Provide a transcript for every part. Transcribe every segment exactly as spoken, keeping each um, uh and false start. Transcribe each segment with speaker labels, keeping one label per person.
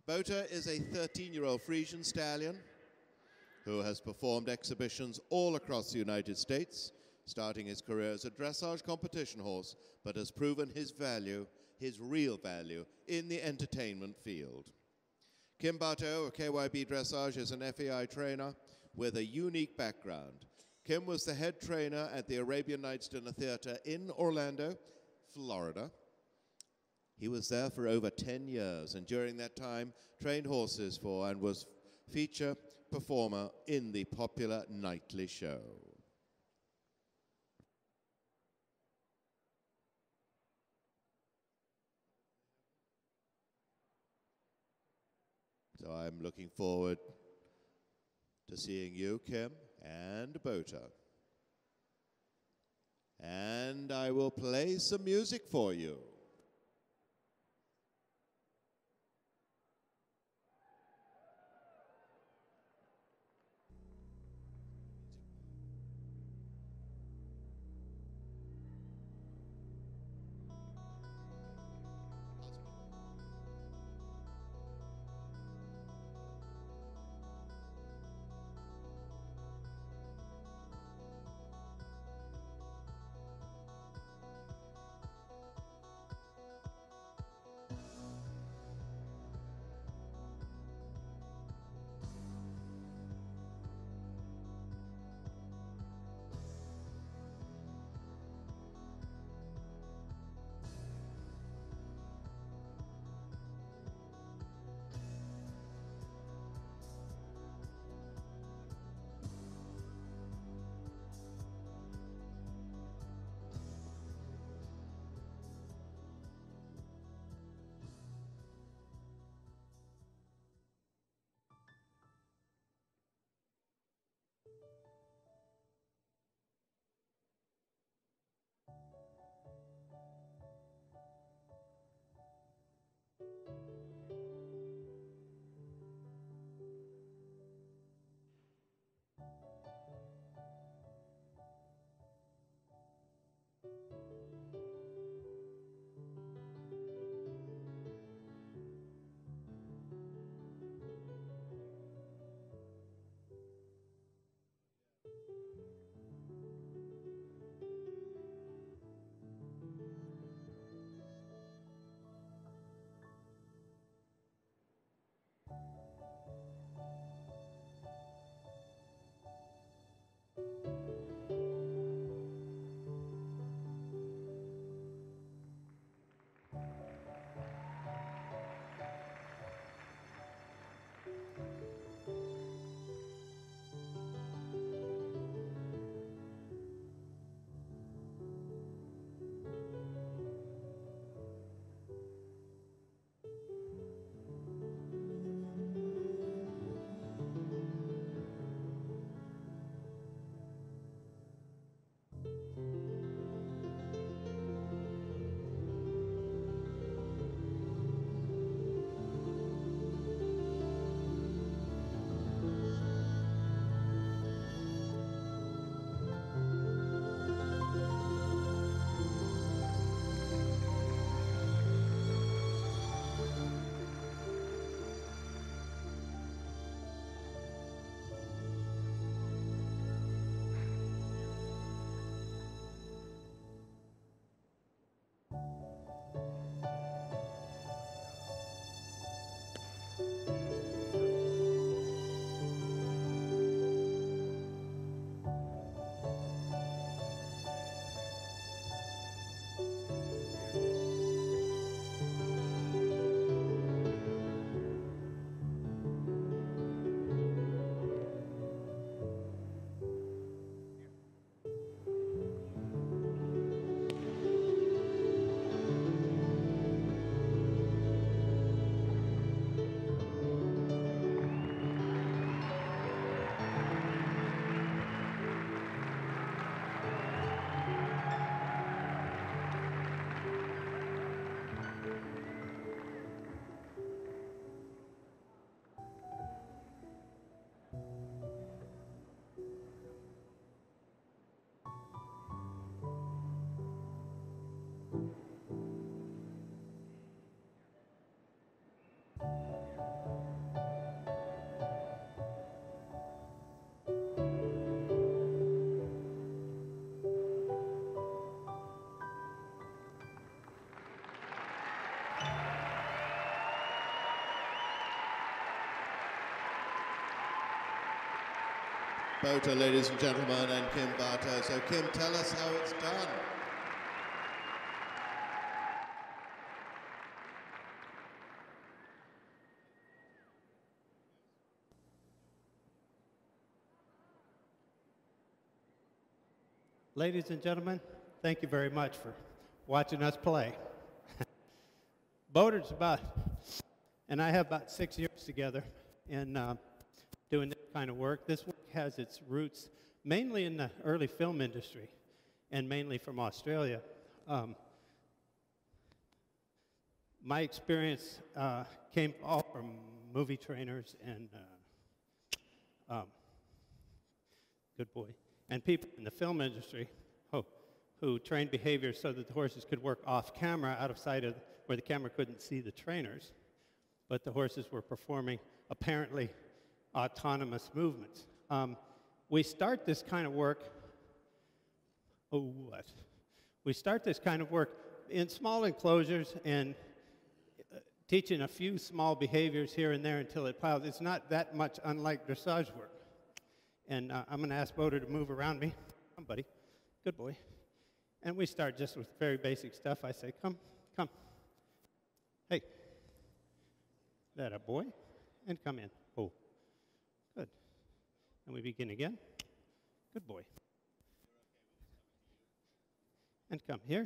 Speaker 1: Boater is a thirteen-year-old Friesian stallion who has performed exhibitions all across the United States, starting his career as a dressage competition horse, but has proven his value, his real value, in the entertainment field. Kim Barteau of K Y B Dressage is an F A I trainer with a unique background. Kim was the head trainer at the Arabian Nights Dinner Theater in Orlando, Florida. He was there for over ten years, and during that time trained horses for and was feature performer in the popular nightly show. So I'm looking forward to seeing you, Kim, and Boater. And I will play some music for you. Boater, ladies and gentlemen, and Kim Barteau. So Kim, tell us how it's done.
Speaker 2: Ladies and gentlemen, thank you very much for watching us play. Boater's about, and I have about six years together in uh, doing this kind of work. This work has its roots mainly in the early film industry and mainly from Australia. Um, my experience uh, came all from movie trainers and, uh, um, good boy, and people in the film industry who, who trained behavior so that the horses could work off camera, out of sight of where the camera couldn't see the trainers, but the horses were performing apparently autonomous movements. Um, we start this kind of work, oh what? We start this kind of work in small enclosures and uh, teaching a few small behaviors here and there until it piles. It's not that much unlike dressage work. And uh, I'm gonna ask Boater to move around me. Come, buddy, good boy. And we start just with very basic stuff. I say, come, come. Hey, that a boy, and come in. Oh, good. And we begin again. Good boy. And come here.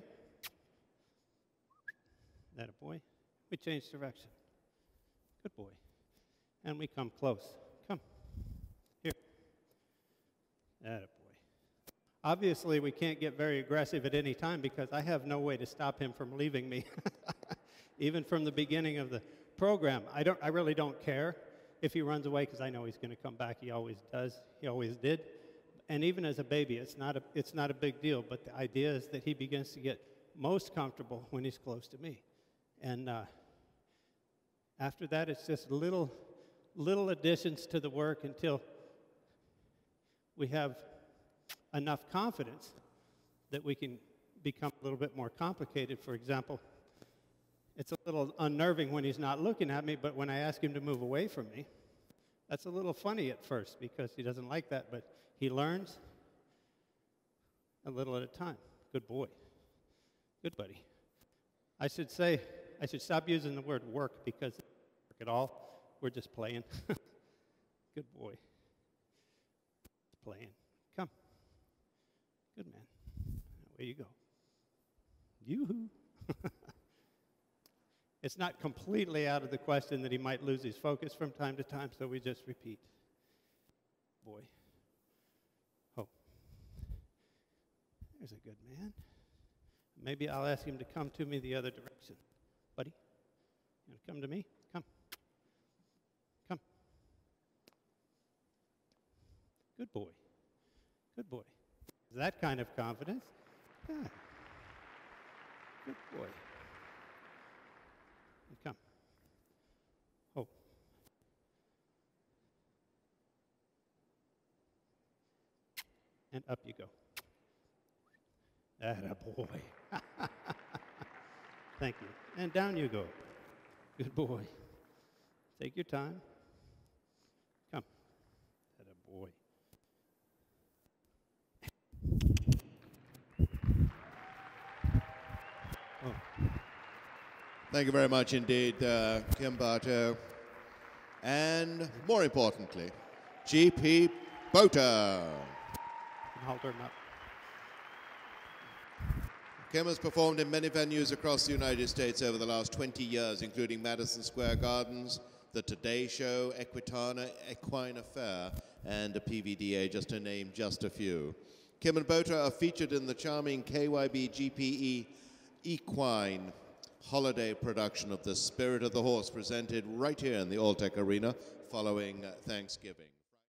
Speaker 2: That a boy. We change direction. Good boy. And we come close. Come. Here. That a boy. Obviously, we can't get very aggressive at any time because I have no way to stop him from leaving me. Even from the beginning of the program, I, don't, I really don't care if he runs away because I know he's going to come back. He always does. He always did. And even as a baby, it's not a, it's not a big deal. But the idea is that he begins to get most comfortable when he's close to me. And uh, after that, it's just little, little additions to the work until we have enough confidence that we can become a little bit more complicated. For example, it's a little unnerving when he's not looking at me, but when I ask him to move away from me, that's a little funny at first because he doesn't like that, but he learns a little at a time. Good boy. Good buddy. I should say, I should stop using the word work because it's not work at all. We're just playing. Good boy. Playing. Come. Good man. Away you go. Yoo-hoo. It's not completely out of the question that he might lose his focus from time to time, so we just repeat. Boy. Oh. There's a good man. Maybe I'll ask him to come to me the other direction. Buddy, you want to come to me? Come. Come. Good boy. Good boy. That kind of confidence. Yeah. Good boy. And come. Oh. And up you go. Atta boy. Thank you. And down you go. Good boy. Take your time. Come. Atta boy. Oh.
Speaker 1: Thank you very much indeed, uh, Kim Barteau. And more importantly, G P Boater.
Speaker 2: Halter him up.
Speaker 1: Kim has performed in many venues across the United States over the last twenty years, including Madison Square Gardens, the Today Show, Equitana, Equine Affair, and a P V D A, just to name just a few. Kim and Boater are featured in the charming K Y B G P E Equine holiday production of The Spirit of the Horse, presented right here in the Alltech Arena following Thanksgiving.